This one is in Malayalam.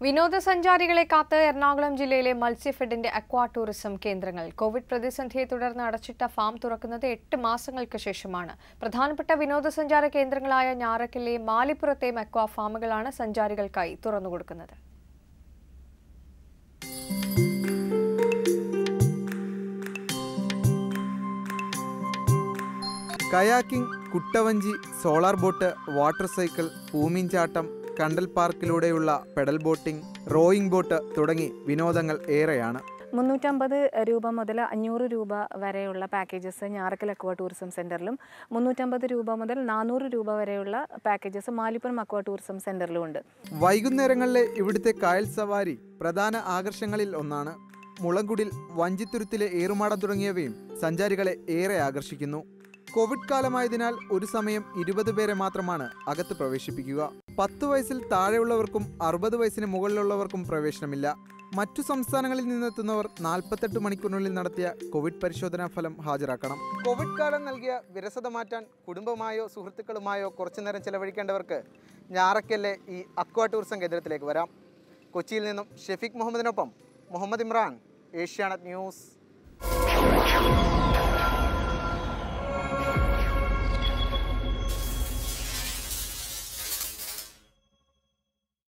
വിനോദസഞ്ചാരികളെ കാത്ത് എറണാകുളം ജില്ലയിലെ മത്സ്യഫെഡിന്റെ അക്വാ ടൂറിസം കേന്ദ്രങ്ങൾ കോവിഡ് പ്രതിസന്ധിയെ തുടർന്ന് അടച്ചിട്ട ഫാം തുറക്കുന്നത് 8 മാസങ്ങൾക്ക് ശേഷമാണ്. പ്രധാനപ്പെട്ട വിനോദസഞ്ചാര കേന്ദ്രങ്ങളായ ഞാറക്കലിലെയും മാലിപ്പുറത്തെയും അക്വാ ഫാമുകളാണ് സഞ്ചാരികൾക്കായി തുറന്നുകൊടുക്കുന്നത്. കയാക്കിംഗ്, കുട്ടവഞ്ചി, സോളാർ ബോട്ട്, വാട്ടർ സൈക്കിൾ, പൂമീൻചാട്ടം, കണ്ടൽ പാർക്കിലൂടെയുള്ള പെഡൽ ബോട്ടിംഗ്, റോയിങ് ബോട്ട് തുടങ്ങി വിനോദങ്ങൾ ഏറെയാണ്. 350 രൂപ മുതൽ 500 രൂപ വരെയുള്ള പാക്കേജസ് ഞാറക്കൽ അക്വാ ടൂറിസം സെൻറ്ററിലും 350 രൂപ മുതൽ 400 രൂപ വരെയുള്ള പാക്കേജസ് മാലിപ്പുറം അക്വാ ടൂറിസം സെൻറ്ററിലും ഉണ്ട്. വൈകുന്നേരങ്ങളിലെ ഇവിടുത്തെ കായൽ സവാരി പ്രധാന ആകർഷങ്ങളിൽ ഒന്നാണ്. മുളങ്കുടിൽ, വഞ്ചിത്തുരുത്തിലെ ഏറുമാടം തുടങ്ങിയവയും സഞ്ചാരികളെ ഏറെ ആകർഷിക്കുന്നു. കോവിഡ് കാലമായതിനാൽ ഒരു സമയം 20 പേരെ മാത്രമാണ് അകത്ത് പ്രവേശിപ്പിക്കുക. 10 വയസ്സിൽ താഴെയുള്ളവർക്കും 60 വയസ്സിന് മുകളിലുള്ളവർക്കും പ്രവേശനമില്ല. മറ്റു സംസ്ഥാനങ്ങളിൽ നിന്നെത്തുന്നവർ 48 മണിക്കൂറിനുള്ളിൽ നടത്തിയ കോവിഡ് പരിശോധനാ ഫലം ഹാജരാക്കണം. കോവിഡ് കാലം നൽകിയ വിരസത മാറ്റാൻ കുടുംബമായോ സുഹൃത്തുക്കളുമായോ കുറച്ചുനേരം ചെലവഴിക്കേണ്ടവർക്ക് ഞാറക്കലിലെ ഈ അക്വാ ടൂറിസം കേന്ദ്രത്തിലേക്ക് വരാം. കൊച്ചിയിൽ നിന്നും ഷെഫീഖ് മുഹമ്മദിനൊപ്പം മുഹമ്മദ് ഇമ്രാൻ, ഏഷ്യാനെറ്റ് ന്യൂസ്.